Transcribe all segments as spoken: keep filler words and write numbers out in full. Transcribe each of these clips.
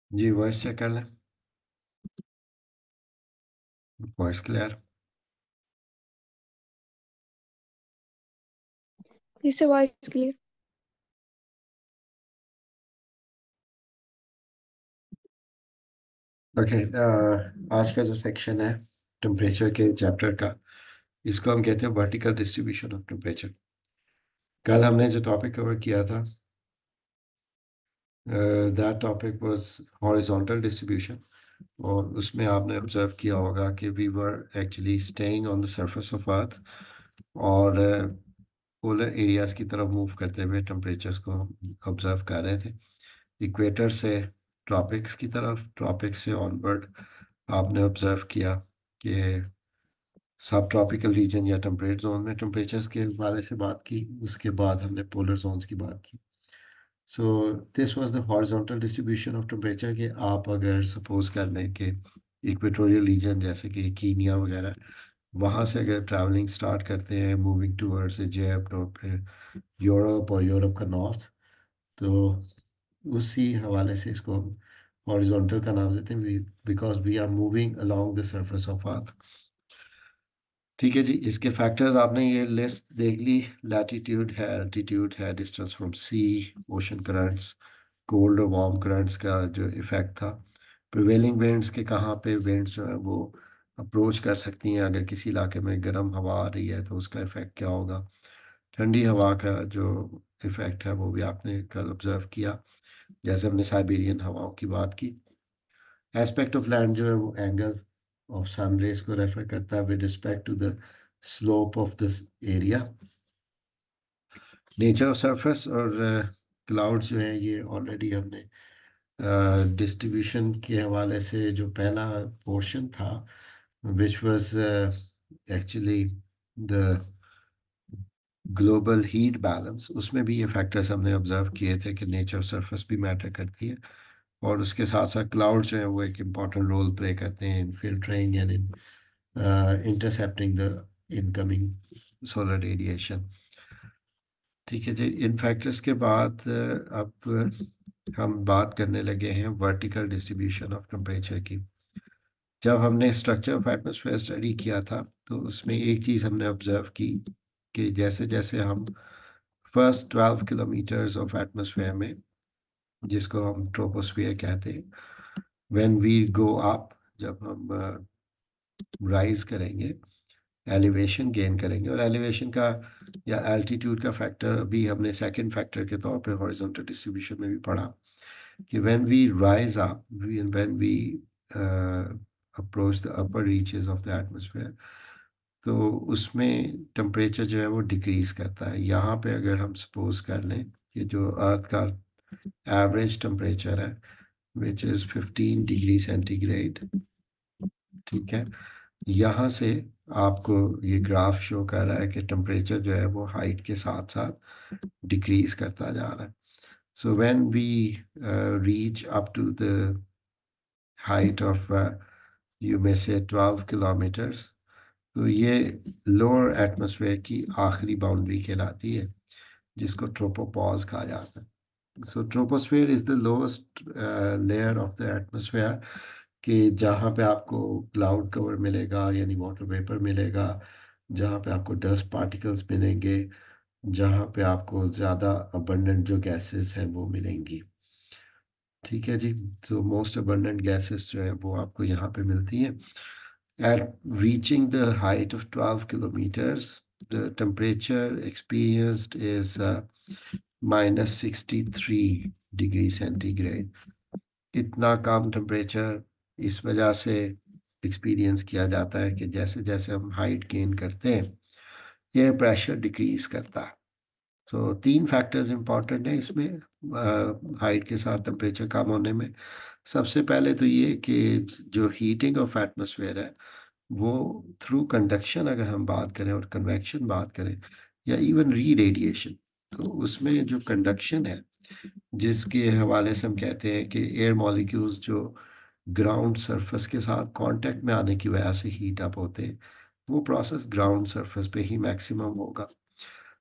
जी voice check कर लें। Voice clear. इससे वॉइस क्लियर। ओके। आज का जो सेक्शन है टेम्परेचर के चैप्टर का, इसको हम कहते हैं वर्टिकल डिस्ट्रीब्यूशन ऑफ टेम्परेचर। कल हमने जो टॉपिक कवर किया था, that topic was horizontal distribution. और उसमें आपने ऑब्जर्व किया होगा कि we were actually staying on the surface of earth, और पोलर एरियाज की तरफ मूव करते हुए टेम्परेचर्स को ऑब्जर्व कर रहे थे। इक्वेटर से ट्रॉपिक्स की तरफ, ट्रॉपिक्स से ऑनवर्ड आपने ऑब्जर्व किया कि सब ट्रॉपिकल रीजन या टेम्परेट जोन में टेम्परेचर्स के हवाले से बात की। उसके बाद हमने पोलर जोन्स की बात की। So this was the horizontal distribution of temperature. कि आप अगर सपोज कर लें कि इक्वेटोरियल रीजन जैसे कि कीनिया वगैरह, वहाँ से अगर ट्रैवलिंग स्टार्ट करते हैं मूविंग टूवर्ड्स इजिप्ट और फिर यूरोप और यूरोप का नॉर्थ, तो उसी हवाले से इसको हम हॉरिजॉन्टल का नाम देते हैं, because we are moving along the surface of earth. ठीक है जी। इसके फैक्टर्स आपने ये लिस्ट देख ली। लैटिट्यूड है, एल्टीट्यूड है, distance from sea, ocean currents, cold और वार्म करंट्स का जो इफेक्ट था, प्रिवेलिंग विंड्स के कहाँ पे विंड्स जो है वो अप्रोच कर सकती हैं। अगर किसी इलाके में गर्म हवा आ रही है तो उसका इफेक्ट क्या होगा। ठंडी हवा का जो इफेक्ट है वो भी आपने कल ऑब्जर्व किया, जैसे हमने साइबेरियन हवाओं की बात की। एस्पेक्ट ऑफ लैंड जो है वो एंगल ऑफ सन रेज को रेफर करता है with respect to the slope of this area. Nature of surface और क्लाउड जो है ये ऑलरेडी हमने डिस्ट्रीब्यूशन के हवाले से जो पहला पोर्शन था, which was actually the global heat balance, उसमें भी ये फैक्टर्स हमने ऑब्जर्व किए थे कि नेचर सरफेस भी मैटर करती है। और उसके साथ साथ क्लाउड जो है वो एक इम्पॉर्टेंट रोल प्ले करते हैं in filtering and in intercepting the incoming solar radiation. ठीक है जी। इन फैक्टर्स के बाद uh, अब हम बात करने लगे हैं वर्टिकल डिस्ट्रीब्यूशन ऑफ टेम्परेचर की। जब हमने स्ट्रक्चर ऑफ एटमॉस्फेयर स्टडी किया था तो उसमें एक चीज़ हमने ऑब्जर्व की कि जैसे जैसे हम first twelve kilometres of atmosphere में, जिसको हम ट्रोपोस्फियर कहते हैं, व्हेन वी गो अप, जब हम राइज करेंगे, एलिवेशन गेन करेंगे। और एलिवेशन का या एल्टीट्यूड का फैक्टर अभी हमने सेकंड फैक्टर के तौर पे हॉरिजॉन्टल डिस्ट्रीब्यूशन में भी पढ़ा कि when we rise up, when we approach the upper reaches of the atmosphere, तो उसमें टेम्परेचर जो है वो डिक्रीज करता है। यहाँ पे अगर हम सपोज कर लें कि जो अर्थ का एवरेज टेम्परेचर है which is fifteen degree centigrade, ठीक है, यहाँ से आपको ये ग्राफ शो कर रहा है कि टेम्परेचर जो है वो हाइट के साथ साथ डिक्रीज करता जा रहा है। So when we reach up to the height of you may say twelve kilometres, तो ये लोअर एटमॉस्फेयर की आखिरी बाउंड्री कहलाती है, जिसको ट्रोपोपॉज कहा जाता है। So troposphere is the lowest layer of the atmosphere, कि जहाँ पे आपको क्लाउड कवर मिलेगा यानी वाटर वेपर मिलेगा, जहाँ पे आपको डस्ट पार्टिकल्स मिलेंगे, जहाँ पे आपको ज़्यादा अबंडेंट जो गैसेस हैं वो मिलेंगी। ठीक है जी। तो मोस्ट अबंडेंट गैसेस जो है वो आपको यहाँ पे मिलती हैं। At reaching the height of twelve kilometers, the temperature experienced is uh, minus sixty-three degree centigrade. इतना कम टेम्परेचर इस वजह से एक्सपीरियंस किया जाता है कि जैसे जैसे हम हाइट गेन करते हैं ये प्रेशर डिक्रीज करता है। तो तीन फैक्टर्स इंपॉर्टेंट हैं इसमें हाइट के साथ टेम्परेचर कम होने में। सबसे पहले तो ये कि जो हीटिंग ऑफ एटमॉस्फेयर है वो थ्रू कंडक्शन अगर हम बात करें और कन्वेक्शन बात करें या इवन री रेडिएशन, तो उसमें जो कंडक्शन है जिसके हवाले से हम कहते हैं कि एयर मॉलिक्यूल्स जो ग्राउंड सरफेस के साथ कांटेक्ट में आने की वजह से हीट अप होते हैं, वो प्रोसेस ग्राउंड सरफेस पे ही मैक्सिमम होगा।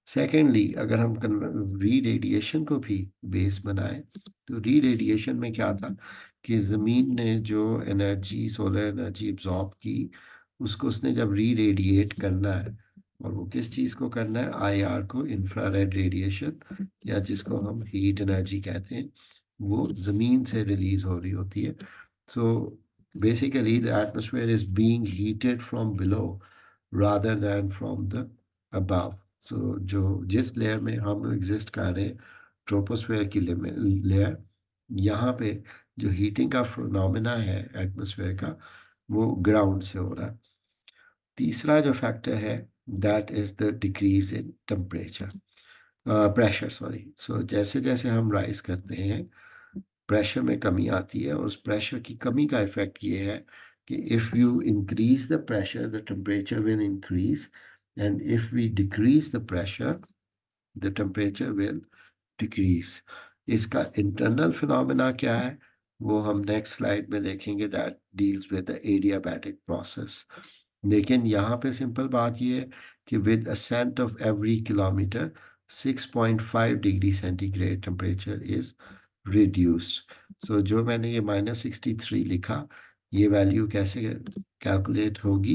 सेकेंडली, अगर हम री रेडिएशन को भी बेस बनाए, तो री रेडिएशन में क्या था कि ज़मीन ने जो एनर्जी, सोलर एनर्जी एब्जॉर्ब की, उसको उसने जब री रेडिएट करना है, और वो किस चीज़ को करना है, आईआर को, इंफ्रारेड रेडिएशन, या जिसको हम हीट एनर्जी कहते हैं, वो ज़मीन से रिलीज हो रही होती है। So basically the atmosphere is being heated from below rather than from the above. So जो जिस लेयर में हम एग्जिस्ट कर रहे हैं, ट्रोपोस्फेयर की लेयर, यहाँ पे जो हीटिंग का फिनोमेना है एटमोसफेयर का, वो ग्राउंड से हो रहा है। तीसरा जो फैक्टर है, that is the decrease in temperature, pressure, sorry. So जैसे जैसे हम राइज करते हैं, प्रेशर में कमी आती है, और उस प्रेशर की कमी का इफेक्ट ये है कि if you increase the pressure, the temperature will increase, and if we decrease the pressure, the temperature will decrease. इसका इंटरनल फिनोमेना क्या है, वो हम नेक्स्ट स्लाइड में देखेंगे, that deals with the adiabatic process. लेकिन यहाँ पे सिंपल बात ये है कि with ascent of every kilometre, six point five degree centigrade temperature is reduced. So जो मैंने ये माइनस सिक्सटी थ्री लिखा, ये वैल्यू कैसे कैलकुलेट होगी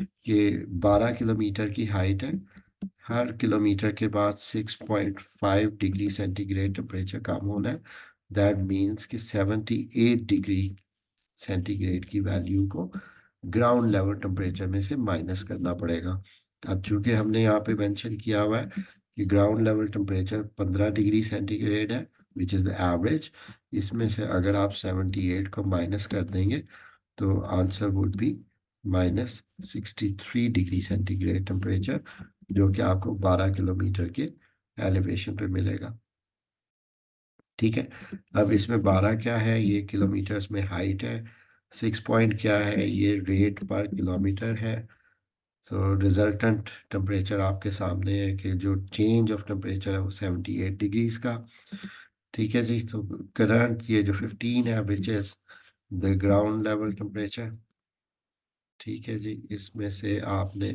कि बारह किलोमीटर की हाइट है, हर किलोमीटर के बाद six point five degree centigrade temperature कम होना है। दैट मीन्स कि सेवेंटी एट डिग्री सेंटीग्रेड की वैल्यू को ग्राउंड लेवल टेम्परेचर में से माइनस करना पड़ेगा। अब चूंकि हमने यहाँ पे मेंशन किया हुआ है कि ग्राउंड लेवल टेम्परेचर पंद्रह डिग्री सेंटीग्रेड है, विच इज़ द एवरेज, इसमें से अगर आप सेवेंटी एट को माइनस कर देंगे, तो answer would be minus sixty three degree centigrade temperature, जो कि आपको बारह किलोमीटर के एलिवेशन पे मिलेगा। ठीक है। अब इसमें बारह क्या है, ये किलोमीटर्स में हाइट है। सिक्स पॉइंट क्या है, ये रेट पर किलोमीटर है। सो रिजल्टेंट टेम्परेचर आपके सामने है कि जो चेंज ऑफ टेम्परेचर है वो सेवेंटी एट डिग्रीज का। ठीक है जी। तो करंट ये जो फिफ्टीन है, which is the ground level temperature. ठीक है जी। इसमें से आपने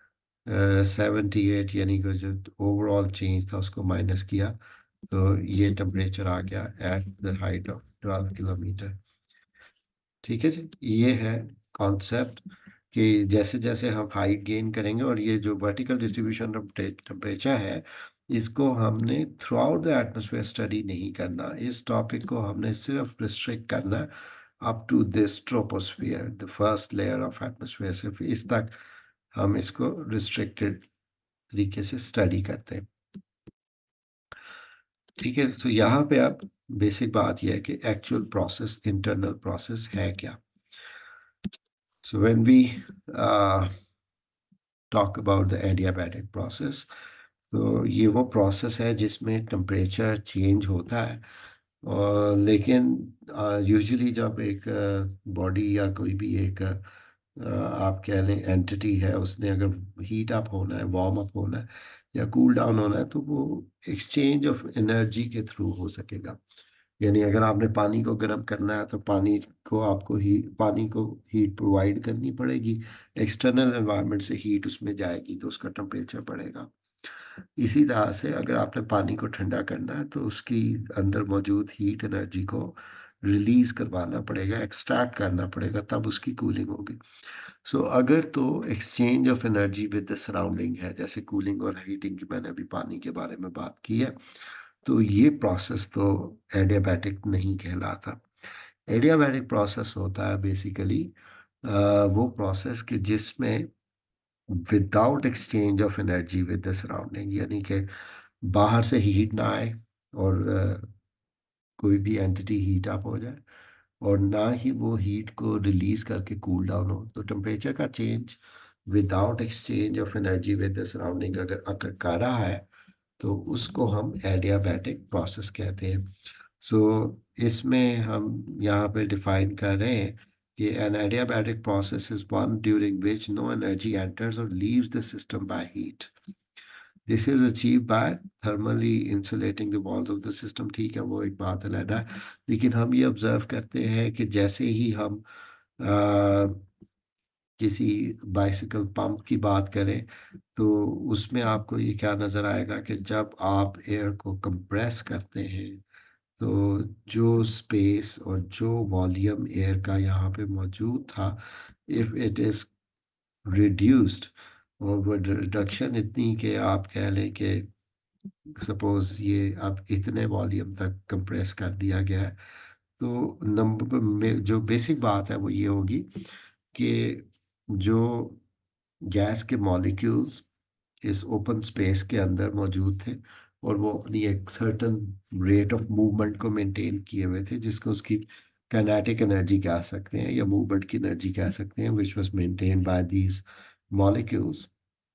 सेवेंटी एट यानी कि जो ओवरऑल चेंज था उसको माइनस किया, तो ये टेम्परेचर आ गया at the height of twelve kilometre. ठीक है जी। ये है कॉन्सेप्ट कि जैसे जैसे हम हाइट गेन करेंगे, और ये जो वर्टिकल डिस्ट्रीब्यूशन ऑफ टेम्परेचर है, इसको हमने throughout the atmosphere study नहीं करना। इस टॉपिक को हमने सिर्फ रिस्ट्रिक्ट करना up to this troposphere, the first layer of atmosphere, सिर्फ इस तक हम इसको रिस्ट्रिक्टेड तरीके से स्टडी करते हैं। ठीक है। तो यहाँ पे अब बेसिक बात यह है कि एक्चुअल प्रोसेस, इंटरनल प्रोसेस है क्या। So when we talk about the adiabatic process, तो ये वो प्रोसेस है जिसमें टेम्परेचर चेंज होता है। और लेकिन यूजुअली जब एक बॉडी या कोई भी एक अ, आप कह लें एंटिटी है, उसने अगर हीट अप होना है, वार्म अप होना है, या कूल डाउन होना है, तो वो एक्सचेंज ऑफ एनर्जी के थ्रू हो सकेगा। यानी अगर आपने पानी को गर्म करना है, तो पानी को आपको ही पानी को हीट प्रोवाइड करनी पड़ेगी, एक्सटर्नल एनवायरनमेंट से हीट उसमें जाएगी, तो उसका टेम्परेचर बढ़ेगा। इसी तरह से अगर आपने पानी को ठंडा करना है, तो उसकी अंदर मौजूद हीट एनर्जी को रिलीज करवाना पड़ेगा, एक्सट्रैक्ट करना पड़ेगा, तब उसकी कूलिंग होगी। सो so, अगर तो exchange of energy with the surrounding है, जैसे कूलिंग और हीटिंग की मैंने अभी पानी के बारे में बात की है, तो ये प्रोसेस तो एडियाबैटिक नहीं कहलाता। एडियाबैटिक प्रोसेस होता है बेसिकली वो प्रोसेस कि जिसमें without exchange of energy with the surrounding, यानी कि बाहर से हीट ना आए, और अ, कोई भी एंटिटी हीट अप हो जाए, और ना ही वो हीट को रिलीज करके कूल डाउन हो। तो टेम्परेचर का change without exchange of energy with the surrounding अगर अगर कर रहा है, तो उसको हम एडियाबैटिक प्रोसेस कहते हैं। सो इसमें हम यहाँ पे डिफाइन कर रहे हैं कि an adiabatic process is one during which no energy enters और leaves the system by heat. This is achieve by thermally insulating the walls of the system. ठीक है, वो एक बात अलग है। लेकिन हम ये ऑब्जर्व करते हैं कि जैसे ही हम किसी बाइसिकल पंप की बात करें तो उसमें आपको ये क्या नज़र आएगा कि जब आप एयर को कंप्रेस करते हैं तो जो स्पेस और जो वॉल्यूम एयर का यहाँ पे मौजूद था, इफ इट इज रिड्यूस्ड, और वो रिडक्शन इतनी कि आप कह लें कि सपोज ये अब इतने वॉल्यूम तक कंप्रेस कर दिया गया है, तो नंबर में जो बेसिक बात है वो ये होगी कि जो गैस के मॉलिक्यूल्स इस ओपन स्पेस के अंदर मौजूद थे और वो अपनी एक सर्टन रेट ऑफ मूवमेंट को मेंटेन किए हुए थे, जिसको उसकी काइनेटिक एनर्जी कह सकते हैं या मूवमेंट की एनर्जी कह सकते हैं, which was maintain by these molecules.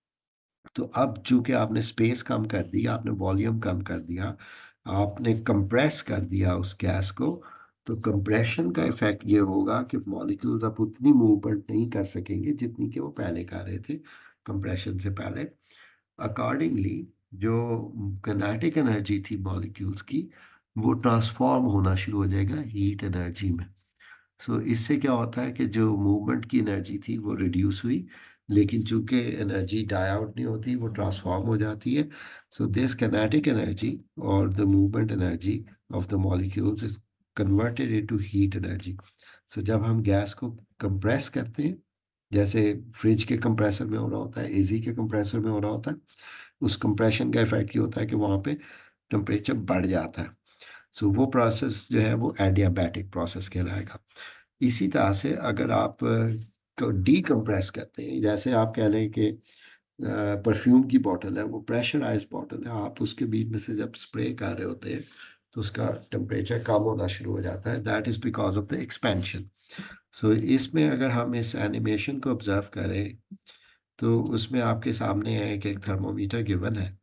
तो अब चूंकि आपने स्पेस कम कर दी, आपने वॉल्यूम कम कर दिया, आपने कंप्रेस कर दिया उस गैस को, तो कंप्रेशन का इफेक्ट ये होगा कि मॉलिक्यूल्स अब उतनी मूवमेंट नहीं कर सकेंगे जितनी कि वो पहले कर रहे थे कंप्रेशन से पहले। अकॉर्डिंगली जो काइनेटिक एनर्जी थी मॉलिक्यूल्स की, वो ट्रांसफॉर्म होना शुरू हो जाएगा हीट एनर्जी में। सो इससे क्या होता है कि जो मूवमेंट की एनर्जी थी वो रिड्यूस हुई, लेकिन चूंकि एनर्जी डाई आउट नहीं होती, वो ट्रांसफॉर्म हो जाती है। सो दिस काइनेटिक एनर्जी और the movement energy of the molecules is converted into heat energy. So जब हम गैस को कंप्रेस करते हैं, जैसे फ्रिज के कंप्रेसर में हो रहा होता है, एसी के कंप्रेसर में हो रहा होता है, उस कंप्रेशन का इफेक्ट ये होता है कि वहाँ पे टेम्परेचर बढ़ जाता है। सो वो प्रोसेस जो है वो एडियाबैटिक प्रोसेस कहलाएगा। इसी तरह से अगर आप अ, को डीकम्प्रेस करते हैं, जैसे आप कह लें कि परफ्यूम की बोतल है, वो प्रेशराइज बोतल है, आप उसके बीच में से जब स्प्रे कर रहे होते हैं तो उसका टेम्परेचर कम होना शुरू हो जाता है। That is because of the expansion. So इसमें अगर हम इस एनिमेशन को ऑब्जर्व करें तो उसमें आपके सामने है कि एक थर्मोमीटर गिवन है,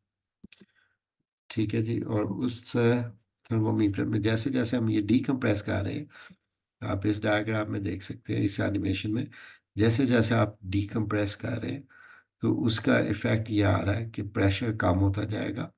ठीक है जी। और उस थर्मोमीटर में जैसे जैसे हम ये डीकम्प्रेस कर रहे हैं, आप इस डायग्राम में देख सकते हैं, इस एनिमेशन में जैसे जैसे आप डीकम्प्रेस कर रहे हैं तो उसका इफेक्ट ये आ रहा है कि प्रेशर कम होता जाएगा,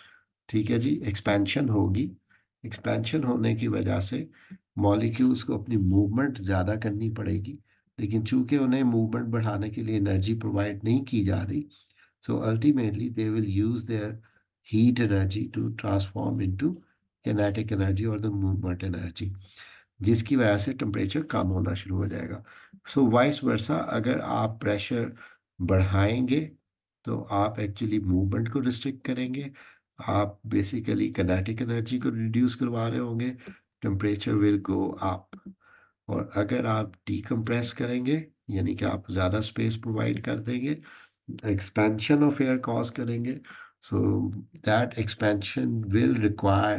ठीक है जी। एक्सपेंशन होगी, एक्सपेंशन होने की वजह से मॉलिक्यूल्स को अपनी मूवमेंट ज़्यादा करनी पड़ेगी, लेकिन चूंकि उन्हें मूवमेंट बढ़ाने के लिए एनर्जी प्रोवाइड नहीं की जा रही, so ultimately they will use their heat energy to transform into kinetic energy or the movement energy, जिसकी वजह से टेम्परेचर कम होना शुरू हो जाएगा। सो वाइस वर्सा, अगर आप प्रेशर बढ़ाएंगे तो आप एक्चुअली मूवमेंट को रिस्ट्रिक्ट करेंगे, आप बेसिकली किनेटिक एनर्जी को रिड्यूस करवा रहे होंगे, टेम्परेचर विल गो अप। और अगर आप डीकम्प्रेस करेंगे, यानी कि आप ज़्यादा स्पेस प्रोवाइड कर देंगे, expansion of air cause करेंगे, so that expansion will require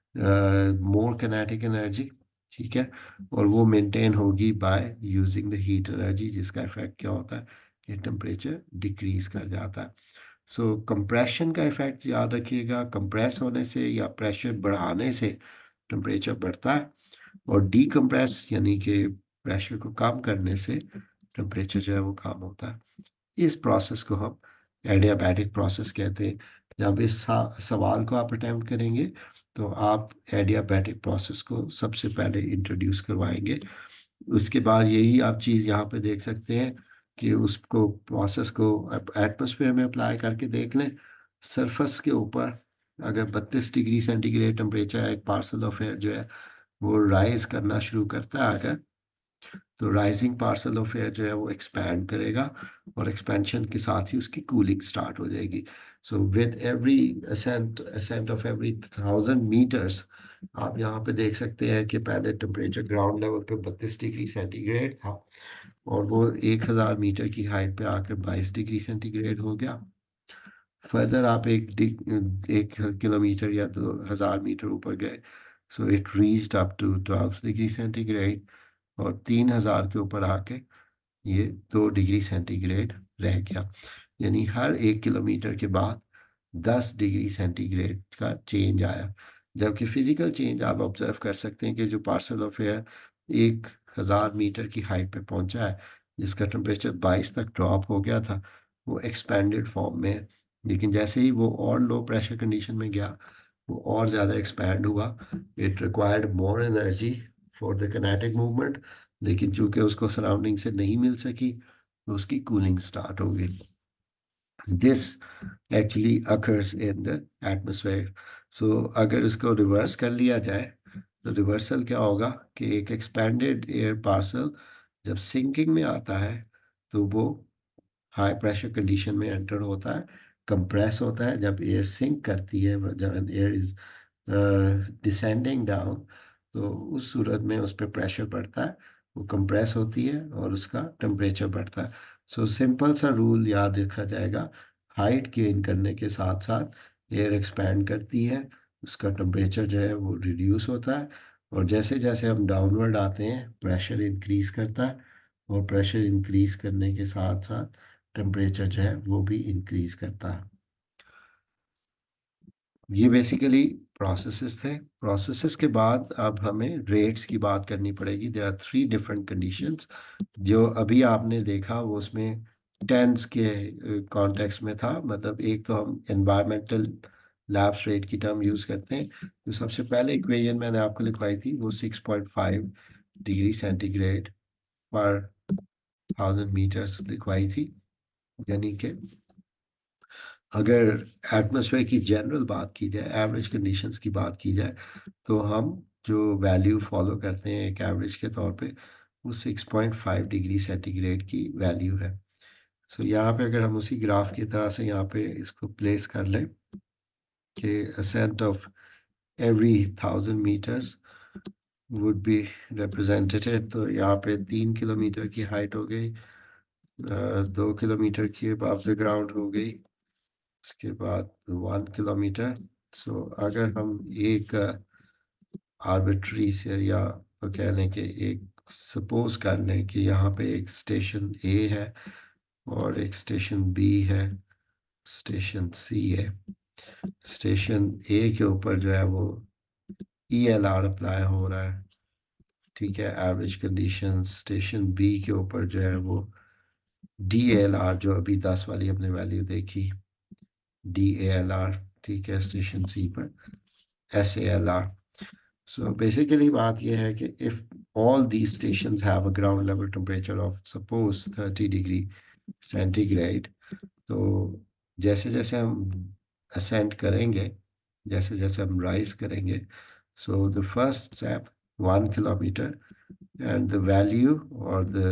uh, more kinetic energy, ठीक है। और वो मेंटेन होगी by using the heat energy, जिसका इफेक्ट क्या होता है कि टेम्परेचर डिक्रीज कर जाता है। सो कंप्रेशन का इफेक्ट याद रखिएगा, कंप्रेस होने से या प्रेशर बढ़ाने से टेम्परेचर बढ़ता है, और डीकम्प्रेस यानी कि प्रेशर को कम करने से टेम्परेचर जो है वो कम होता है। इस प्रोसेस को हम एडियाबैटिक प्रोसेस कहते हैं। जब इस सा- सवाल को आप अटेम्प्ट करेंगे तो आप एडियाबैटिक प्रोसेस को सबसे पहले इंट्रोड्यूस करवाएंगे। उसके बाद यही आप चीज़ यहाँ पे देख सकते हैं कि उसको प्रोसेस को एटमॉस्फेयर में अप्लाई करके देख लें। सरफेस के ऊपर अगर बत्तीस डिग्री सेंटीग्रेड टेम्परेचर है, एक पार्सल ऑफ एयर जो है वो राइज करना शुरू करता है अगर, तो राइजिंग पार्सल ऑफ एयर जो है वो एक्सपैंड करेगा, और एक्सपेंशन के साथ ही उसकी कूलिंग स्टार्ट हो जाएगी। So with every ascent ascent of every thousand metres, आप यहाँ पे देख सकते हैं कि पहले टेम्परेचर ग्राउंड लेवल पे बत्तीस डिग्री सेंटीग्रेड था, और वो एक हज़ार मीटर की हाइट पे आकर बाईस डिग्री सेंटीग्रेड हो गया। फर्दर आप एक डिग- एक किलोमीटर या दो हज़ार मीटर ऊपर गए, so it reached up to twelve degree centigrade, और तीन हजार के ऊपर आके ये दो डिग्री सेंटीग्रेड रह गया। यानी हर एक किलोमीटर के बाद दस डिग्री सेंटीग्रेड का चेंज आया। जबकि फिजिकल चेंज आप ऑब्जर्व कर सकते हैं कि जो पार्सल ऑफ एयर एक हजार मीटर की हाइट पे पहुंचा है, जिसका टेम्परेचर बाईस तक ड्रॉप हो गया था, वो एक्सपेंडेड फॉर्म में है। लेकिन जैसे ही वो और लो प्रेशर कंडीशन में गया, वो और ज़्यादा एक्सपैंड हुआ। It required more energy for the kinetic movement, लेकिन चूंकि उसको सराउंडिंग से नहीं मिल सकी, तो उसकी कूलिंग स्टार्ट होगी। This actually occurs in the atmosphere. So अगर इसको रिवर्स कर लिया जाए तो रिवर्सल क्या होगा कि एक एक्सपेंडेड एयर पार्सल जब सिंकिंग में आता है तो वो हाई प्रेशर कंडीशन में एंटर होता है, कंप्रेस होता है। जब एयर सिंक करती है, जब एयर इज डिसेंडिंग डाउन, तो उस सूरत में उस पर प्रेशर बढ़ता है, वो कंप्रेस होती है और उसका टेम्परेचर बढ़ता है। सो सिंपल सा रूल याद रखा जाएगा, हाइट गेन करने के साथ साथ एयर एक्सपैंड करती है, उसका टेम्परेचर जो है वो रिड्यूस होता है, और जैसे जैसे हम डाउनवर्ड आते हैं प्रेशर इंक्रीज करता है, और प्रेशर इंक्रीज करने के साथ साथ टेम्परेचर जो है वो भी इंक्रीज करता है। ये बेसिकली प्रोसेसेस थे। प्रोसेसेस के बाद अब हमें रेट्स की बात करनी पड़ेगी। There are three different conditions. जो अभी आपने देखा वो उसमें टेंस के कॉन्टेक्स्ट में था, मतलब एक तो हम एनवायरमेंटल लैप्स रेट की टर्म यूज़ करते हैं। तो सबसे पहले इक्वेशन मैंने आपको लिखवाई थी वो six point five degree centigrade पर थाउजेंड मीटर्स लिखवाई थी। यानी कि अगर एटमॉस्फेयर की जनरल बात की जाए, एवरेज कंडीशंस की बात की जाए, तो हम जो वैल्यू फॉलो करते हैं एक एवरेज के तौर पे वो six point five degree centigrade की वैल्यू है। सो यहाँ पे अगर हम उसी ग्राफ की तरह से यहाँ पे इसको प्लेस कर लें कि ascent of every thousand meters would be represented, तो यहाँ पे तीन किलोमीटर की हाइट हो गई, अ, दो किलोमीटर की अबव द ग्राउंड हो गई, उसके बाद वन किलोमीटर। सो अगर हम एक आर्बिट्री से या तो कह लें कि एक सपोज कर लें कि यहाँ पे एक स्टेशन ए है और एक स्टेशन बी है, स्टेशन सी है। स्टेशन ए के ऊपर जो है वो ई एल आर अप्लाई हो रहा है, ठीक है, एवरेज कंडीशन। स्टेशन बी के ऊपर जो है वो डी एल आर, जो अभी दस वाली हमने वैल्यू देखी, डी ए एल आर, ठीक है। स्टेशन सी पर S A L R. So basically बात यह है कि if all these stations have a ground level temperature of suppose thirty degree centigrade, तो जैसे जैसे हम ascend करेंगे, जैसे जैसे हम rise करेंगे, so the first step one kilometer and the value or the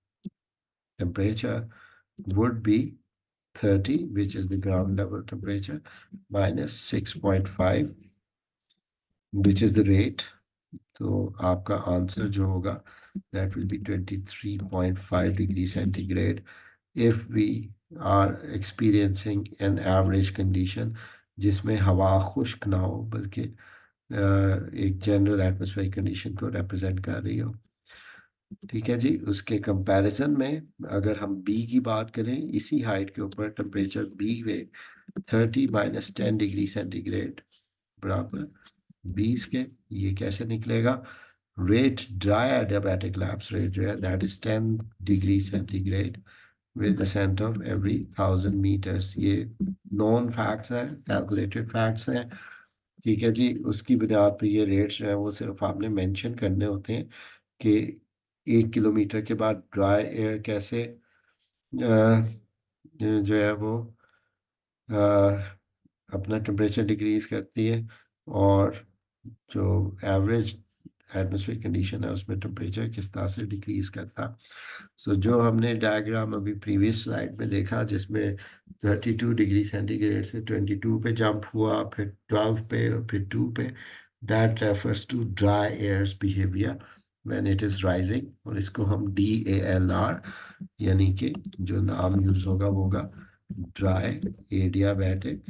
temperature would be thirty, which is the ground level temperature, minus six point five, which is the rate। तो आपका answer जो होगा that will be twenty-three point five degree centigrade if we are experiencing an average condition जिसमें हवा खुश्क ना हो बल्कि अ, एक जनरल एटमॉस्फेरिक कंडीशन को रिप्रेजेंट कर रही हो। ठीक है जी। उसके कंपैरिजन में अगर हम बी की बात करें, इसी हाइट के ऊपर टेम्परेचर बी में thirty minus ten degree centigrade बराबर बीस के, ये कैसे निकलेगा? Rate dry adiabatic lapse rate जो है that is ten degree centigrade with ascent of every thousand meters. ये नॉन फैक्ट्स हैं, कैलकुलेटेड फैक्ट्स हैं, ठीक है जी। उसकी बुनियाद पर ये रेट्स जो है वो सिर्फ आपने मेंशन करने होते हैं कि एक किलोमीटर के बाद ड्राई एयर कैसे अ, जो है वो अ, अपना टेम्परेचर डिक्रीज करती है, और जो एवरेज एटमॉस्फेरिक कंडीशन है उसमें टेम्परेचर किस तरह से डिक्रीज करता। सो so, जो हमने डायग्राम अभी प्रीवियस स्लाइड में देखा जिसमें थर्टी टू डिग्री सेंटीग्रेड से ट्वेंटी टू पे जंप हुआ, फिर ट्वेल्व पे और फिर टू पे, that refers to dry air's behaviour when it is rising, और इसको हम डी ए एल आर यानी कि जो नाम यूज होगा वो होगा ड्राई एडियाबैटिक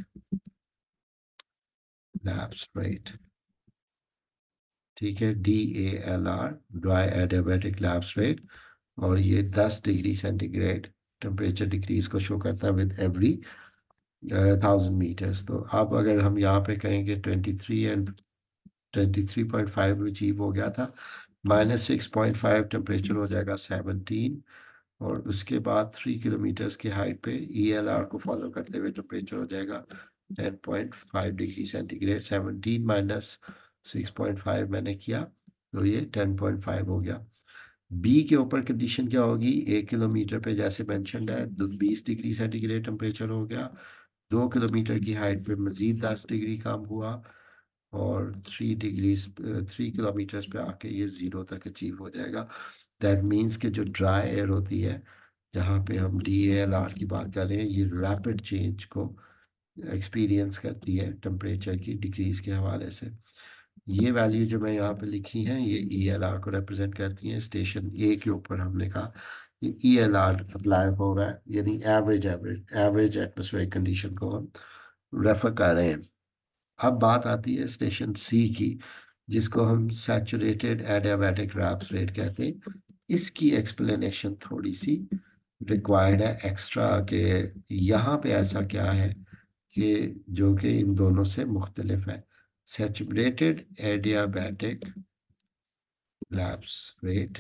लैप्स रेट, ठीक है, D A L R, dry adiabatic lapse rate. और ये दस डिग्री सेंटीग्रेड टेम्परेचर डिक्रीज को शो करता है विद एवरी थाउजेंड मीटर्स। तो अब अगर हम यहाँ पे कहेंगे twenty three and twenty three point five achieve हो गया था, minus six point five temperature हो जाएगा सेवनटीन, और उसके बाद थ्री किलोमीटर्स की हाइट पे ई एल आर को फॉलो करते हुए टेम्परेचर हो जाएगा ten point five degree centigrade. Seventeen minus six point five मैंने किया तो ये टेन पॉइंट फाइव हो गया। बी के ऊपर कंडीशन क्या होगी, एक किलोमीटर पे जैसे मेंशन्ड है बीस डिग्री सेंटीग्रेड टेम्परेचर हो गया, दो किलोमीटर की हाइट पे मजीद दस डिग्री कम हुआ, और थ्री डिग्री थ्री किलोमीटर्स पे आके ये जीरो तक अचीव हो जाएगा। दैट मीन्स कि जो ड्राई एयर होती है, जहाँ पे हम डी एल आर की बात कर रहे हैं, ये रैपिड चेंज को एक्सपीरियंस करती है टेम्परेचर की डिक्रीज के हवाले से। ये वैल्यू जो मैं यहाँ पे लिखी है ये ई एल आर को रिप्रेजेंट करती है। स्टेशन ए के ऊपर हमने कहा कि ई एल आर अप्लाई हो रहा है, यानी average average average atmospheric condition को हम रेफर कर रहे हैं। अब बात आती है स्टेशन सी की, जिसको हम सैचुरेटेड एडियाबैटिक रैप्स रेट कहते हैं। इसकी एक्सप्लेनेशन थोड़ी सी रिक्वायर्ड है एक्स्ट्रा, के यहाँ पे ऐसा क्या है कि जो कि इन दोनों से मुख्तलिफ है। Saturated adiabatic lapse rate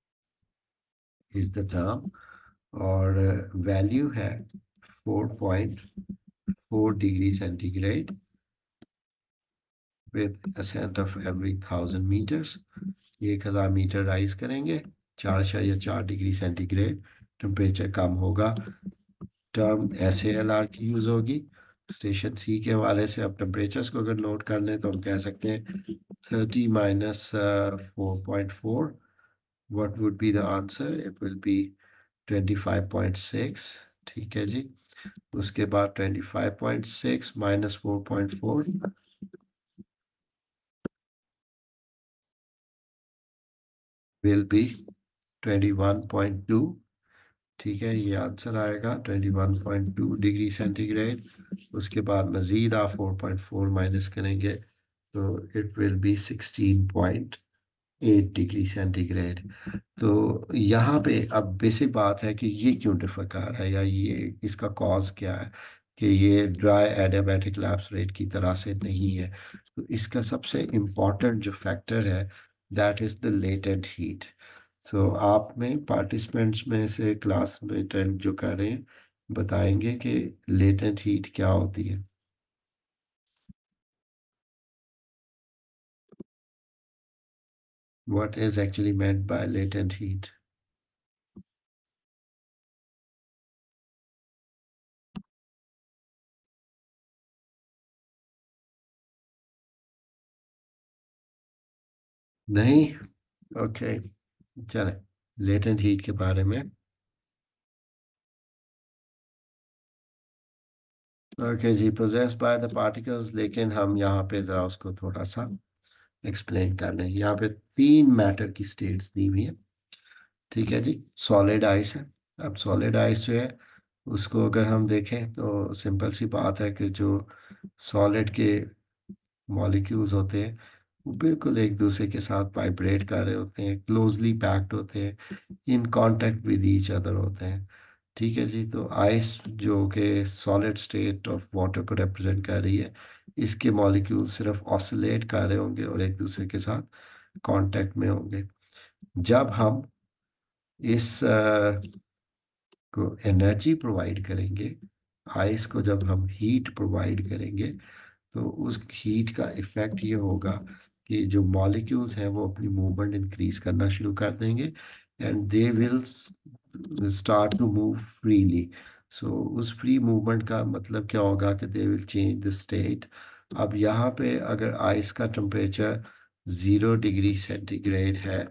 is the term, और वैल्यू है four point four degree centigrade with ascent of every thousand meters. एक हजार मीटर राइज करेंगे, चार या चार डिग्री सेंटीग्रेड टेम्परेचर कम होगा, टर्म एस एल आर की यूज होगी। स्टेशन सी के हवाले से अब टेम्परेचर्स को अगर नोट कर लें तो हम कह सकते हैं thirty minus four point four, what would be the answer? It will be twenty five point six. ठीक है जी। उसके बाद twenty five point six minus four point four will be twenty one point two. ठीक है, ये answer आएगा twenty one point two degree centigrade. उसके बाद मजीद आप फोर पॉइंट फोर माइनस करेंगे तो it will be sixteen point eight degree centigrade. तो यहाँ पे अब बेसिक बात है कि ये क्यों डिफर कर रहा है, या ये इसका कॉज क्या है कि ये ड्राई एडियाबैटिक लैप्स रेट की तरह से नहीं है। तो इसका सबसे इम्पॉर्टेंट जो फैक्टर है that is the latent heat. So आप में पार्टिसिपेंट्स में से क्लास में अटेंड जो कर रहे हैं बताएंगे कि लेटेंट हीट क्या होती है। What is actually meant by latent heat? नहीं? ओके, चलें लेटेंट हीट के बारे में। ओके जी, पोजेस्ड बाय द पार्टिकल्स, लेकिन हम यहाँ पे ज़रा उसको थोड़ा सा एक्सप्लेन कर लें। यहाँ पे तीन मैटर की स्टेट्स दी हुई है। ठीक है जी, सॉलिड आइस है। अब सॉलिड आइस जो है उसको अगर हम देखें तो सिंपल सी बात है कि जो सॉलिड के मॉलिक्यूल्स होते हैं वो बिल्कुल एक दूसरे के साथ वाइब्रेट कर रहे होते हैं, क्लोजली पैक्ड होते हैं, in contact with each other होते हैं। ठीक है जी, तो आइस जो कि सॉलिड स्टेट ऑफ वाटर को रिप्रेजेंट कर रही है, इसके मॉलिक्यूल सिर्फ ऑसिलेट कर रहे होंगे और एक दूसरे के साथ कांटेक्ट में होंगे। जब हम इस अ, को एनर्जी प्रोवाइड करेंगे, आइस को जब हम हीट प्रोवाइड करेंगे, तो उस हीट का इफेक्ट ये होगा कि जो मॉलिक्यूल्स हैं वो अपनी मूवमेंट इंक्रीज करना शुरू कर देंगे, and they will start to move freely. So उस फ्री मूवमेंट का मतलब क्या होगा कि they will change the state. अब यहाँ पे अगर आइस का टेम्परेचर जीरो डिग्री सेंटीग्रेड है,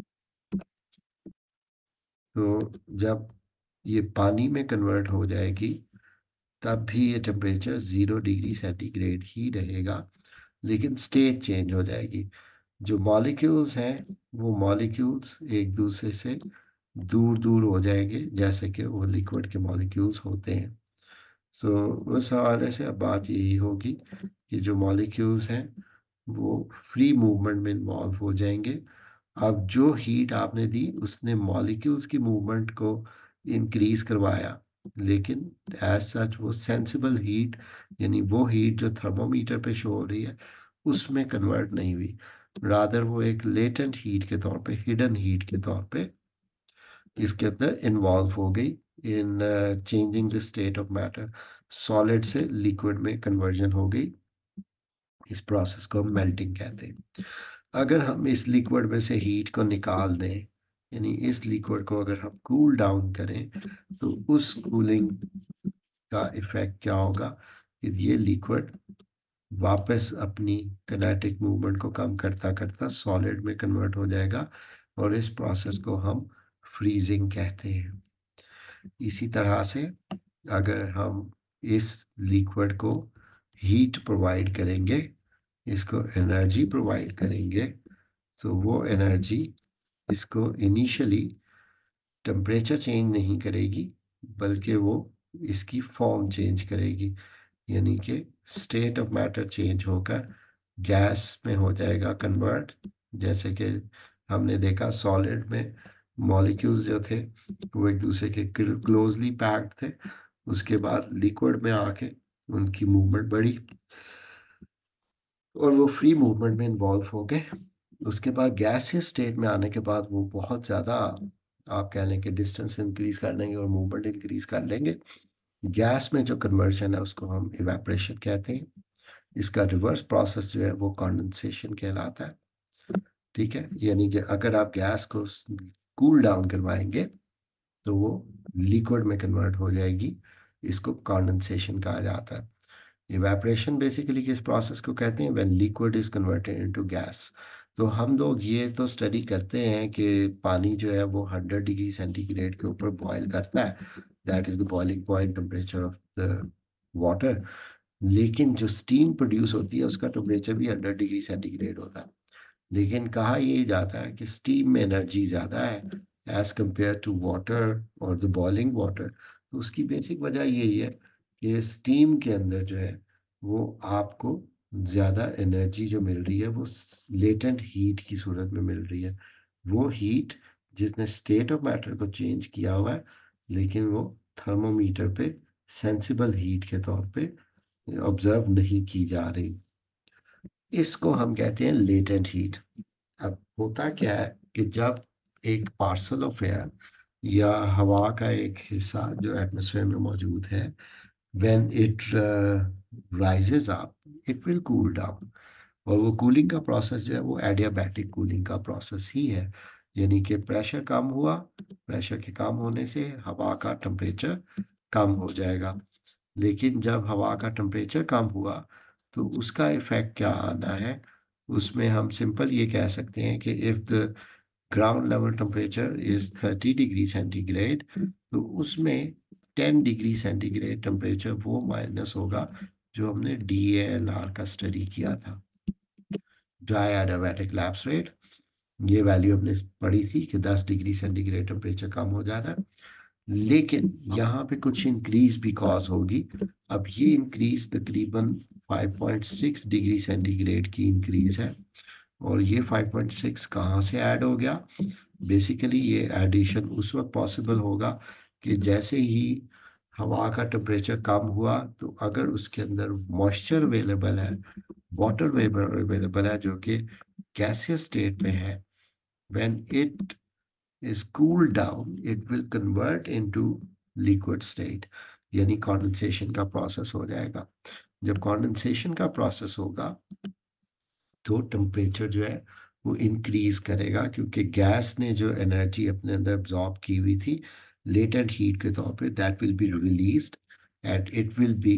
तो जब ये पानी में कन्वर्ट हो जाएगी तब भी ये टेम्परेचर जीरो डिग्री सेंटीग्रेड ही रहेगा, लेकिन स्टेट चेंज हो जाएगी। जो मॉलिक्यूल्स हैं वो मॉलिक्यूल्स एक दूसरे से दूर दूर हो जाएंगे, जैसे कि वो लिक्विड के मॉलिक्यूल्स होते हैं। सो उस हवाले से अब बात यही होगी कि जो मॉलिक्यूल्स हैं वो फ्री मूवमेंट में इन्वॉल्व हो जाएंगे। अब जो हीट आपने दी उसने मॉलिक्यूल्स की मूवमेंट को इंक्रीज करवाया, लेकिन एज सच वो सेंसिबल हीट, यानी वो हीट जो थर्मोमीटर पे शो हो रही है उसमें कन्वर्ट नहीं हुई। रादर वो एक लेटेंट हीट के तौर पे, हिडन हीट के तौर पे इसके अंदर इन्वॉल्व हो गई in changing the state of matter. Solid से लिक्विड में कन्वर्जन हो गई। इस प्रोसेस को हम मेल्टिंग कहते हैं। अगर हम इस लिक्विड में से हीट को निकाल दें यानी इस लिक्विड को अगर हम कूल डाउन करें तो उस कूलिंग का इफेक्ट क्या होगा कि ये लिक्विड वापस अपनी किनेटिक मूवमेंट को कम करता करता सॉलिड में कन्वर्ट हो जाएगा, और इस प्रोसेस को हम फ्रीजिंग कहते हैं। इसी तरह से अगर हम इस लिक्विड को हीट प्रोवाइड करेंगे, इसको एनर्जी प्रोवाइड करेंगे, तो वो एनर्जी इसको इनिशियली टेम्परेचर चेंज नहीं करेगी, बल्कि वो इसकी फॉर्म चेंज करेगी। यानी कि स्टेट ऑफ मैटर चेंज होकर गैस में हो जाएगा कन्वर्ट। जैसे कि हमने देखा सॉलिड में मॉलिक्यूल्स जो थे वो एक दूसरे के क्लोजली पैक्ड थे, उसके बाद लिक्विड में आके उनकी मूवमेंट बढ़ी और वो फ्री मूवमेंट में इन्वॉल्व हो गए। उसके बाद गैसियस स्टेट में आने के बाद वो बहुत ज़्यादा, आप कह लें कि डिस्टेंस इंक्रीज कर लेंगे और मूवमेंट इंक्रीज कर लेंगे। गैस में जो कन्वर्जन है उसको हम इवेपोरेशन कहते हैं। इसका रिवर्स प्रोसेस जो है वो कंडेंसेशन कहलाता है। ठीक है, यानी कि अगर आप गैस को कूल डाउन करवाएंगे तो वो लिक्विड में कन्वर्ट हो जाएगी, इसको कंडेंसेशन कहा जाता है। इवेपोरेशन बेसिकली किस प्रोसेस को कहते हैं, when liquid is converted into gas. तो हम लोग ये तो स्टडी करते हैं कि पानी जो है वो हंड्रेड डिग्री सेंटीग्रेड के ऊपर बॉयल करता है, that is the boiling point temperature of the water. लेकिन जो स्टीम प्रोड्यूस होती है उसका टेम्परेचर भी हंड्रेड डिग्री सेंटीग्रेड होता है। लेकिन कहा यही जाता है कि स्टीम में एनर्जी ज़्यादा है एज कंपेयर टू वाटर और द बॉइलिंग वाटर। तो उसकी बेसिक वजह यही है कि स्टीम के अंदर जो है वो आपको ज़्यादा एनर्जी जो मिल रही है वो लेटेंट हीट की सूरत में मिल रही है। वो हीट जिसने स्टेट ऑफ मैटर को चेंज किया हुआ है, लेकिन वो थर्मोमीटर पे सेंसिबल हीट के तौर पे ऑब्जर्व नहीं की जा रही। इसको हम कहते हैं लेटेंट हीट। अब होता क्या है कि जब एक पार्सल ऑफ एयर या हवा का एक हिस्सा जो एटमॉस्फेयर में मौजूद है, when it rises up it will cool down. और वो कूलिंग का प्रोसेस जो है वो एडियाबैटिक कूलिंग का प्रोसेस ही है। यानी कि प्रेशर कम हुआ, प्रेशर के कम होने से हवा का टेम्परेचर कम हो जाएगा। लेकिन जब हवा का टेम्परेचर कम हुआ तो उसका इफेक्ट क्या आना है, उसमें हम सिंपल ये कह सकते हैं कि if the ground level temperature is thirty degree centigrade, तो उसमें टेन डिग्री सेंटीग्रेड टेम्परेचर वो माइनस होगा जो हमने डी ए एल आर का स्टडी किया था, ड्राई एडियाबैटिक लैप्स रेट। ये वैल्यू हमने पढ़ी थी कि दस डिग्री सेंटीग्रेड टेम्परेचर कम हो जाना है। लेकिन यहाँ पे कुछ इंक्रीज भी कॉज होगी। अब ये इंक्रीज तकरीबन five point six degree centigrade की इंक्रीज है। और ये फाइव पॉइंट सिक्स कहाँ से ऐड हो गया, बेसिकली ये एडिशन उस वक्त पॉसिबल होगा कि जैसे ही हवा का टेम्परेचर कम हुआ तो अगर उसके अंदर मॉइस्चर अवेलेबल है, वाटर वेपर अवेलेबल है जो कि गैसियस स्टेट में है, when it is cooled down it will convert into liquid state, यानी कंडेंसेशन का प्रोसेस हो जाएगा। जब कंडेंसेशन का प्रोसेस होगा तो टेम्परेचर जो है वो इंक्रीज करेगा, क्योंकि गैस ने जो एनर्जी अपने अंदर एब्जॉर्ब की हुई थी लेटेंट हीट के तौर पे, that will be released and it will be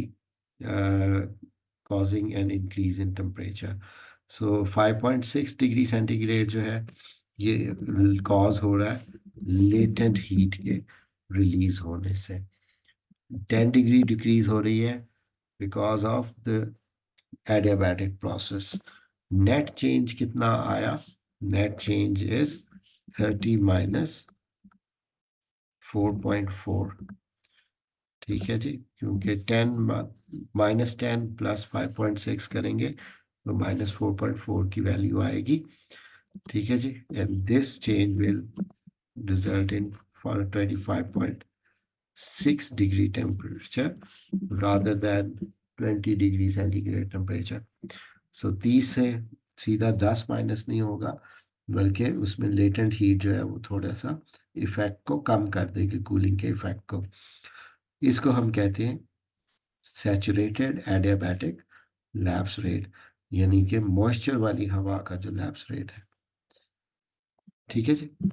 causing an increase in temperature. So five point six degree centigrade जो है ये कॉज हो रहा है लेटेंट हीट के रिलीज होने से। टेन डिग्री डिक्रीज हो रही है because of the adiabatic process. Net change कितना आया, net change is thirty minus four point four. ठीक है जी, क्योंकि ten minus ten plus five point six करेंगे तो माइनस फोर पॉइंट फोर की वैल्यू आएगी। ठीक है जी, and this change will result in for twenty five point six degree temperature rather than twenty degree centigrade temperature. So तीस से सीधा दस माइनस नहीं होगा, बल्कि उसमें लेटेंट हीट जो है वो थोड़ा सा इफेक्ट को कम कर देगी, कूलिंग के इफेक्ट को। इसको हम कहते हैं सैचुरेटेड एडियाबैटिक लैप्स रेट, यानी कि मॉइस्चर वाली हवा का जो लैप्स रेट है। ठीक है जी।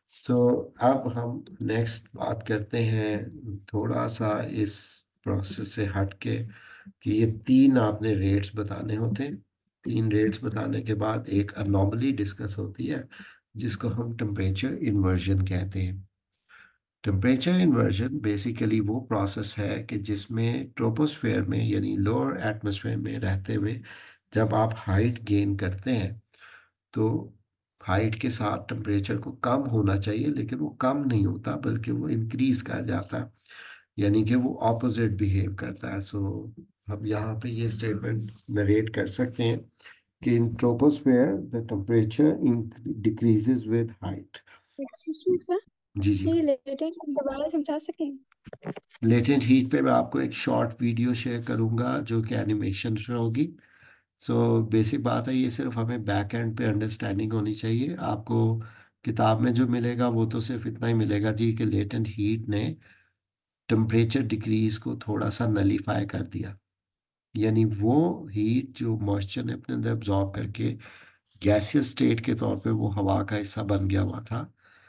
तो अब हम नेक्स्ट बात करते हैं थोड़ा सा इस प्रोसेस से हट के, कि ये तीन आपने रेट्स बताने होते हैं। तीन रेट्स बताने के बाद एक अनोमली डिस्कस होती है, जिसको हम टेम्परेचर इन्वर्जन कहते हैं। टेम्परेचर इन्वर्जन बेसिकली वो प्रोसेस है कि जिसमें ट्रोपोस्फेयर में यानी लोअर एटमॉस्फेयर में रहते हुए जब आप हाइट गेन करते हैं, तो हाइट के साथ टेम्परेचर को कम होना चाहिए, लेकिन वो कम नहीं होता बल्कि वो इंक्रीज कर जाता है, यानी कि वो ऑपोजिट बिहेव करता है। सो हम यहाँ पे ये स्टेटमेंट नरेट कर सकते हैं कि in troposphere the temperature decreases with height. Excuse me sir, जी जी। ये लेटेंट दोबारा समझा सकें? लेटेंट हीट पे मैं आपको एक शॉर्ट वीडियो शेयर करूंगा जो कि एनिमेशन में होगी। सो बेसिक बात है, ये सिर्फ हमें बैक एंड पे अंडरस्टैंडिंग होनी चाहिए। आपको किताब में जो मिलेगा वो तो सिर्फ इतना ही मिलेगा जी कि लेटेंट हीट ने टेम्परेचर डिक्रीज को थोड़ा सा नलीफाई कर दिया, यानी वो हीट जो मॉइस्चर ने अपने अंदर एब्जॉर्ब करके गैसियस स्टेट के तौर पे वो हवा का हिस्सा बन गया हुआ था,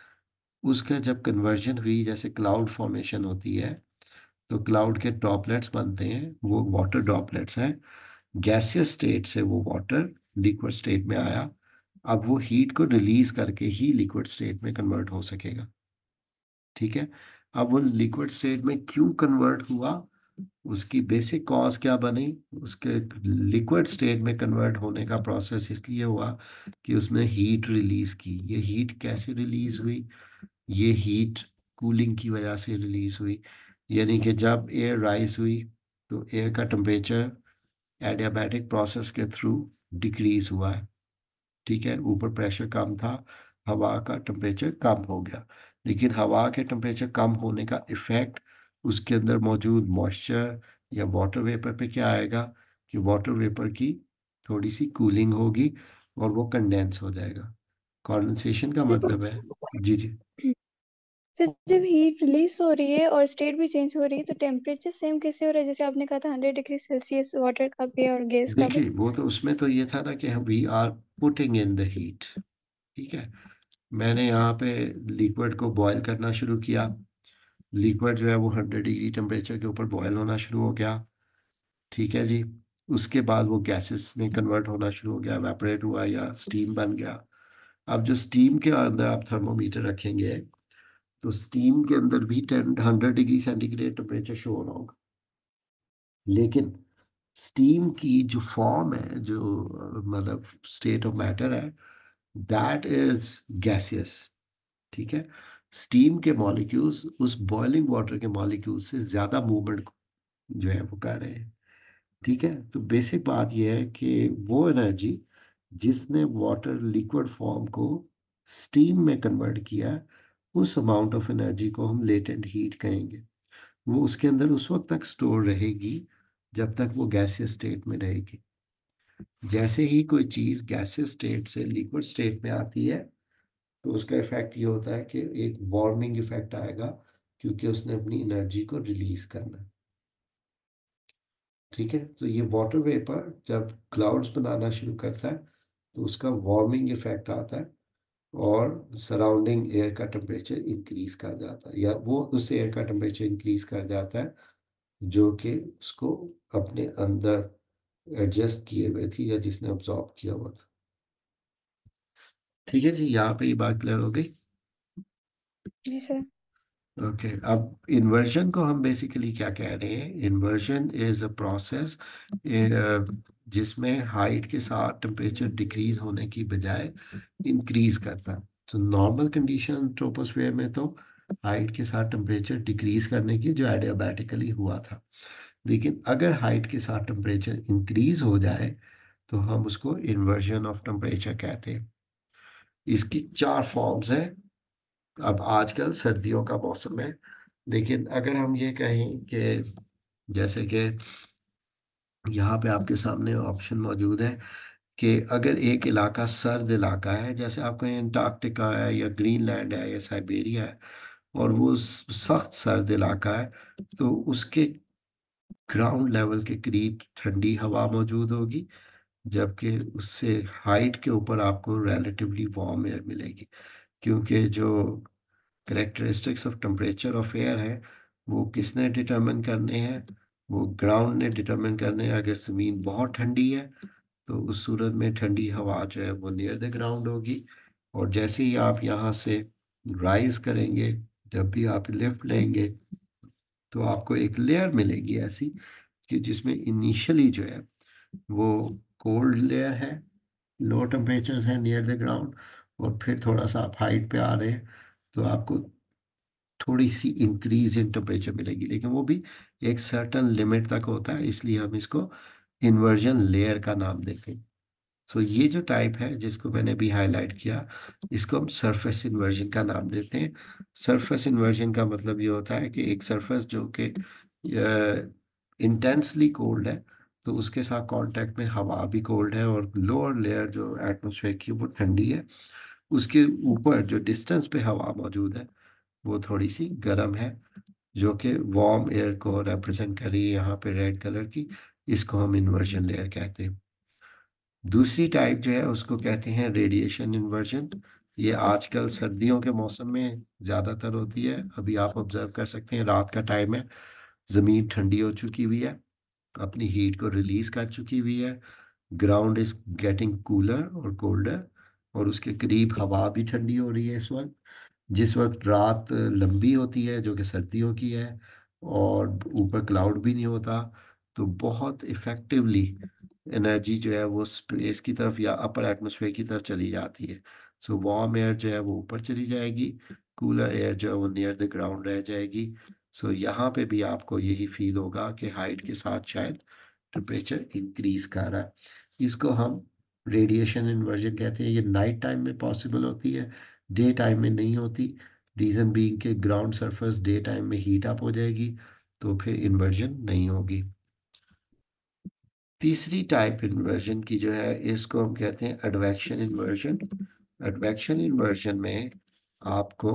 उसका जब कन्वर्जन हुई, जैसे क्लाउड फॉर्मेशन होती है, तो क्लाउड के ड्रॉपलेट्स बनते हैं, वो वाटर ड्रॉपलेट्स हैं। गैसियस स्टेट से वो वाटर लिक्विड स्टेट में आया। अब वो हीट को रिलीज करके ही लिक्विड स्टेट में कन्वर्ट हो सकेगा। ठीक है। अब वो लिक्विड स्टेट में क्यों कन्वर्ट हुआ, उसकी बेसिक कॉज क्या बनी, उसके लिक्विड स्टेट में कन्वर्ट होने का प्रोसेस इसलिए हुआ कि उसमें हीट रिलीज की। ये हीट कैसे रिलीज हुई, ये हीट कूलिंग की वजह से रिलीज हुई। यानी कि जब एयर राइज हुई तो एयर का टेम्परेचर एडियाबैटिक प्रोसेस के थ्रू डिक्रीज हुआ है। ठीक है, ऊपर प्रेशर कम था, हवा का टेम्परेचर कम हो गया। लेकिन हवा के टेम्परेचर कम होने का इफेक्ट उसके अंदर मौजूद मॉइस्चर या वाटर वेपर पे क्या आएगा, कि वाटर वेपर की थोड़ी सी कूलिंग होगी और वो कंडेंस हो जाएगा। कंडेंसेशन का सर मतलब है, जी जी। सर, जब हीट रिलीज हो रही है और स्टेट भी चेंज हो रही है तो टेम्परेचर सेम कैसे हो रहा है? जैसे आपने कहा था हंड्रेड डिग्री सेल्सियस वाटर का भी और गैस का भी। देखिए वो तो उसमें तो ये था ना कि we are putting in the heat. ठीक है। मैंने यहाँ पे लिक्विड को बॉयल करना शुरू किया। लिक्विड जो है वो हंड्रेड डिग्री टेम्परेचर के ऊपर बॉयल होना शुरू हो गया। ठीक है जी। उसके बाद वो गैसेस में कन्वर्ट होना शुरू हो गया, एवेपोरेट हुआ या स्टीम बन गया। अब जो स्टीम के अंदर आप थर्मोमीटर रखेंगे, तो स्टीम के अंदर भी ten hundred degree centigrade temperature show हो रहा होगा, लेकिन स्टीम की जो फॉर्म है, जो अ, मतलब स्टेट ऑफ मैटर है, दैट इज गैसियस। ठीक है। स्टीम के मॉलिक्यूल्स उस बॉइलिंग वाटर के मॉलिक्यूल्स से ज्यादा मूवमेंट जो है वो कर रहे हैं। ठीक है। तो बेसिक बात यह है कि वो एनर्जी जिसने वाटर लिक्विड फॉर्म को स्टीम में कन्वर्ट किया है, उस अमाउंट ऑफ एनर्जी को हम लेटेंट हीट कहेंगे। वो उसके अंदर उस वक्त तक स्टोर रहेगी जब तक वो गैसियस स्टेट में रहेगी। जैसे ही कोई चीज गैसियस स्टेट से लिक्विड स्टेट में आती है, तो उसका इफेक्ट ये होता है कि एक वार्मिंग इफेक्ट आएगा, क्योंकि उसने अपनी एनर्जी को रिलीज करना है। ठीक है। तो ये वाटर वेपर जब क्लाउड्स बनाना शुरू करता है, तो उसका वार्मिंग इफेक्ट आता है और सराउंडिंग एयर का टेम्परेचर इंक्रीज कर जाता है, या वो उस एयर का टेम्परेचर इंक्रीज कर जाता है जो कि उसको अपने अंदर एडजस्ट किए हुए थी या जिसने अब्जॉर्ब किया हुआ था। ठीक है जी, यहाँ पे ये बात क्लियर हो गई। जी सर। ओके। अब इन्वर्जन को हम बेसिकली क्या कह रहे हैं, इन्वर्जन इज अ प्रोसेस जिसमें हाइट के साथ टेम्परेचर डिक्रीज होने की बजाय इंक्रीज करता है। तो नॉर्मल कंडीशन ट्रोपोस्फेयर में तो हाइट के साथ टेम्परेचर डिक्रीज करने की जो एडियाबैटिकली हुआ था, लेकिन अगर हाइट के साथ टेम्परेचर इंक्रीज हो जाए तो हम उसको इन्वर्जन ऑफ टेम्परेचर कहते हैं। इसकी चार फॉर्म्स हैं। अब आजकल सर्दियों का मौसम है, लेकिन अगर हम ये कहें कि जैसे कि यहाँ पे आपके सामने ऑप्शन मौजूद है कि अगर एक इलाका सर्द इलाका है, जैसे आपका अंटार्कटिका है या ग्रीनलैंड है या साइबेरिया है, और वो स- सख्त सर्द इलाका है, तो उसके ग्राउंड लेवल के करीब ठंडी हवा मौजूद होगी, जबकि उससे हाइट के ऊपर आपको रिलेटिवली वार्म एयर मिलेगी। क्योंकि जो characteristics of temperature of air है वो किसने डिटरमिन करने हैं? वो ग्राउंड ने डिटरमिन करने हैं। अगर ज़मीन बहुत ठंडी है तो उस सूरत में ठंडी हवा जो है वो नियर द ग्राउंड होगी, और जैसे ही आप यहाँ से राइज करेंगे, जब भी आप लिफ्ट लेंगे, तो आपको एक लेयर मिलेगी ऐसी कि जिसमें इनिशियली जो है वो कोल्ड लेयर है, लो टेम्परेचर्स है नियर द ग्राउंड, और फिर थोड़ा सा आप हाइट पे आ रहे हैं तो आपको थोड़ी सी इंक्रीज इन टेम्परेचर मिलेगी, लेकिन वो भी एक सर्टन लिमिट तक होता है, इसलिए हम इसको इन्वर्जन लेयर का नाम देते हैं। सो ये जो टाइप है जिसको मैंने अभी हाईलाइट किया, इसको हम सरफेस इन्वर्जन का नाम देते हैं। सरफेस इन्वर्जन का मतलब ये होता है कि एक सरफेस जो कि इंटेंसली कोल्ड है, तो उसके साथ कांटेक्ट में हवा भी कोल्ड है, और लोअर लेयर जो एटमॉस्फेयर की वो ठंडी है, उसके ऊपर जो डिस्टेंस पे हवा मौजूद है वो थोड़ी सी गर्म है, जो कि वार्म एयर को रिप्रेजेंट कर रही है यहाँ पे रेड कलर की। इसको हम इन्वर्जन लेयर कहते हैं। दूसरी टाइप जो है उसको कहते हैं रेडिएशन इन्वर्जन। ये आजकल सर्दियों के मौसम में ज़्यादातर होती है। अभी आप ऑब्जर्व कर सकते हैं, रात का टाइम है, ज़मीन ठंडी हो चुकी हुई है, अपनी हीट को रिलीज कर चुकी हुई है, ग्राउंड इज गेटिंग कूलर और कोल्डर, और उसके करीब हवा भी ठंडी हो रही है इस वक्त। जिस वक्त रात लंबी होती है जो कि सर्दियों की है, और ऊपर क्लाउड भी नहीं होता, तो बहुत इफेक्टिवली एनर्जी जो है वो स्पेस की तरफ या अपर एटमॉस्फेयर की तरफ चली जाती है। सो वार्म एयर जो है वो ऊपर चली जाएगी, कूलर एयर जो है वो नियर द ग्राउंड रह जाएगी। सो यहाँ पे भी आपको यही फील होगा कि हाइट के साथ शायद टेम्परेचर इंक्रीज कर रहा है। इसको हम रेडिएशन इन्वर्जन कहते हैं। ये नाइट टाइम में पॉसिबल होती है, डे टाइम में नहीं होती। रीज़न बीइंग के ग्राउंड सरफेस डे टाइम में हीट अप हो जाएगी, तो फिर इन्वर्जन नहीं होगी। तीसरी टाइप इन्वर्जन की जो है इसको हम कहते हैं एडवेक्शन इन्वर्जन। एडवेक्शन इन्वर्जन में आपको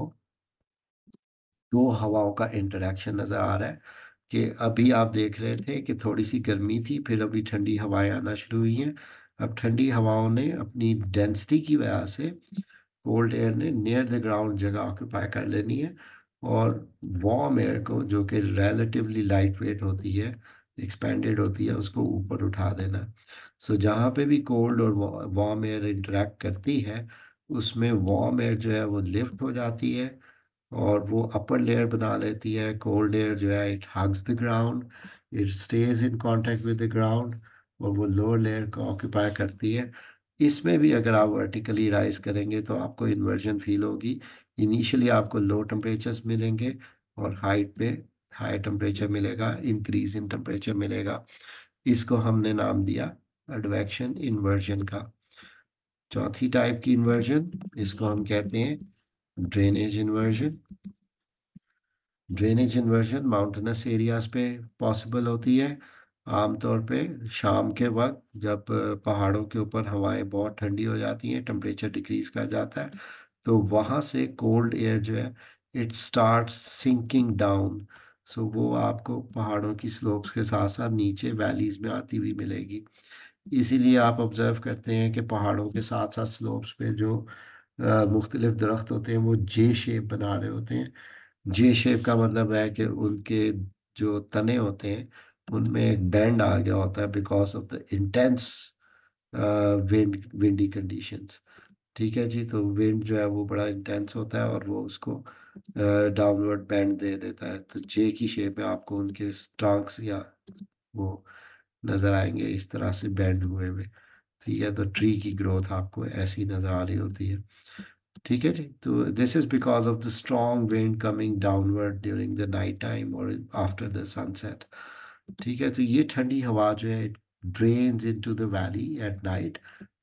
दो हवाओं का इंटरेक्शन नज़र आ रहा है, कि अभी आप देख रहे थे कि थोड़ी सी गर्मी थी, फिर अभी ठंडी हवाएं आना शुरू हुई हैं। अब ठंडी हवाओं ने अपनी डेंसिटी की वजह से कोल्ड एयर ने नियर द ग्राउंड जगह ऑक्यूपाई कर लेनी है, और वार्म एयर को जो कि रिलेटिवली लाइट वेट होती है, एक्सपेंडेड होती है, उसको ऊपर उठा देना। सो जहाँ पे भी कोल्ड और वार्म एयर इंटरेक्ट करती है, उसमें वार्म एयर जो है वो लिफ्ट हो जाती है, और वो अपर लेयर बना लेती है। कोल्ड एयर जो है it hugs the ground, it stays in contact with the ground, और वो लोअर लेयर को ऑक्यूपाई करती है। इसमें भी अगर आप वर्टिकली राइज करेंगे तो आपको इन्वर्जन फील होगी। इनिशियली आपको लो टेम्परेचर्स मिलेंगे, और हाइट पे हाई टेम्परेचर मिलेगा, इंक्रीज इन टेम्परेचर मिलेगा। इसको हमने नाम दिया एडवेक्शन इन्वर्जन का। चौथी टाइप की इन्वर्जन, इसको हम कहते हैं drainage inversion. Drainage inversion mountainous areas पे पॉसिबल होती है, आमतौर पे शाम के वक्त जब अ, पहाड़ों के ऊपर हवाएं बहुत ठंडी हो जाती हैं, टेम्परेचर डिक्रीज कर जाता है, तो वहाँ से कोल्ड एयर जो है it start sinking down. So वो आपको पहाड़ों की स्लोप्स के साथ साथ नीचे वैलीज में आती हुई मिलेगी। इसीलिए आप ऑब्जर्व करते हैं कि पहाड़ों के साथ साथ स्लोप्स पे जो मुख्तलिफ दरख्त होते हैं वो जे शेप बना रहे होते हैं। जे शेप का मतलब है कि उनके जो तने होते हैं उनमें एक बैंड आ गया होता है because of the intense wind windy conditions. ठीक है जी, तो विंड जो है वो बड़ा इंटेंस होता है और वो उसको डाउनवर्ड बैंड दे देता है। तो जे की शेप में आपको उनके ट्रंक्स या वो नज़र आएंगे इस तरह से बैंड हुए हुए। ठीक है, तो ट्री की ग्रोथ आपको ऐसी नज़र आ रही होती है। ठीक है जी, तो this is because of the strong wind coming downward during the night time और आफ्टर द सनसेट। ठीक है, तो ये ठंडी हवा जो है it drains into the valley at night,